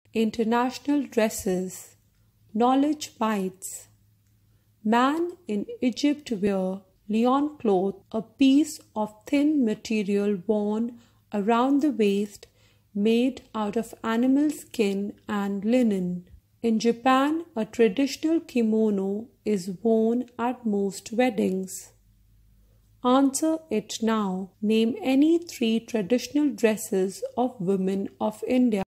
International dresses. Knowledge bites. Man in Egypt wear lion cloth, a piece of thin material worn around the waist, made out of animal skin and linen. In Japan, a traditional kimono is worn at most weddings. Answer it now. Name any 3 traditional dresses of women of India.